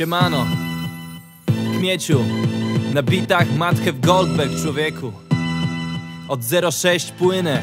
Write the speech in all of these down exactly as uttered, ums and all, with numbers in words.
Siemano, Kmieciu, na bitach Madhew Goldberg, człowieku. Od zero sześć płynę,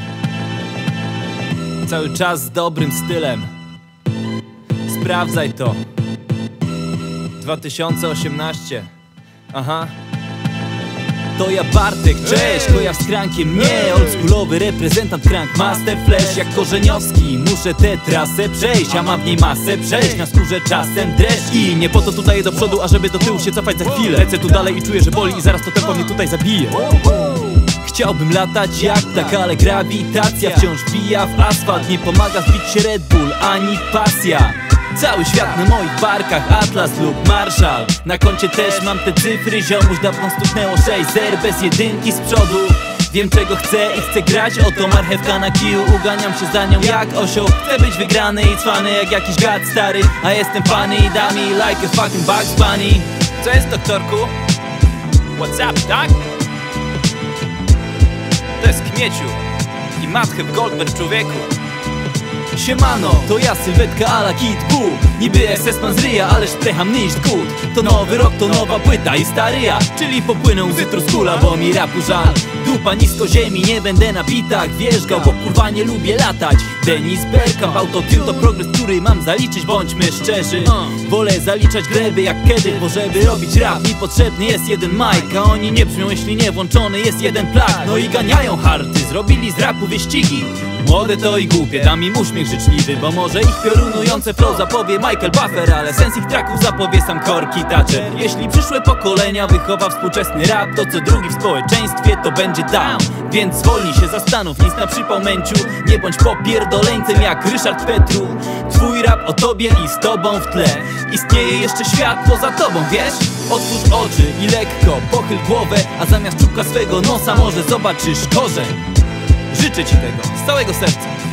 cały czas z dobrym stylem. Sprawdzaj to. dwa tysiące osiemnaście. Aha. To ja Bartek, cześć, kojarz z Krankiem, nie. Oldschoolowy reprezentant Krank Master Flash jak Korzeniowski. Muszę tę trasę przejść, a mam w niej masę przejść. Na skórze czasem dreszcz i nie po to tutaj do przodu, a żeby do tyłu się cofać za chwilę. Lecę tu dalej i czuję, że boli i zaraz to tempo mnie tutaj zabije. Chciałbym latać jak tak, ale grawitacja wciąż wbija w asfalt. Nie pomaga zbić się Red Bull ani pasja. Cały świat na moich barkach, Atlas lub Marshall. Na koncie też mam te cyfry, ziomuś dawno stuknęło sześć zer bez jedynki z przodu. Wiem czego chcę i chcę grać, oto marchewka na kiju. Uganiam się za nią jak osioł. Chcę być wygrany i cwany jak jakiś gad stary. A jestem funny i da mi like a fucking Bugs Bunny. Co jest, doktorku? What's up, doc? To jest Kmieciu i Madhew Goldberg, człowieku. Siemano, to ja sylwetka a la Kid Buu. Niby es es man z ryja, ale szprecham nicht gut. To nowy rok, to nowa płyta i stary ja. Czyli popłynę łzy truskula, bo mi rapu żal. Dupa nisko ziemi, nie będę na bitach wierzgał, bo kurwa nie lubię latać. Denis Bergkamp, autotune to progres, który mam zaliczyć, bądźmy szczerzy. Wolę zaliczać gleby jak kiedy, bo żeby robić rap mi potrzebny jest jeden mic. A oni nie brzmią, jeśli nie włączony jest jeden plug. No i ganiają harty, zrobili z rapu wyścigi. Młode to i głupie, dam im uśmiech życzliwy, bo może ich piorunujące flow zapowie Michael Buffer, ale sens ich tracków zapowie sam Korki Thatcher. Jeśli przyszłe pokolenia wychowa współczesny rap, to co drugi w społeczeństwie to będzie down. Więc zwolnij się, zastanów, nic na przypał męciu. Nie bądź popierdoleńcem jak Ryszard Petru. Twój rap o tobie i z tobą w tle. Istnieje jeszcze świat poza tobą, wiesz? Otwórz oczy i lekko pochyl głowę, a zamiast czubka swego nosa może zobaczysz korzeń. Życzę ci tego z całego serca.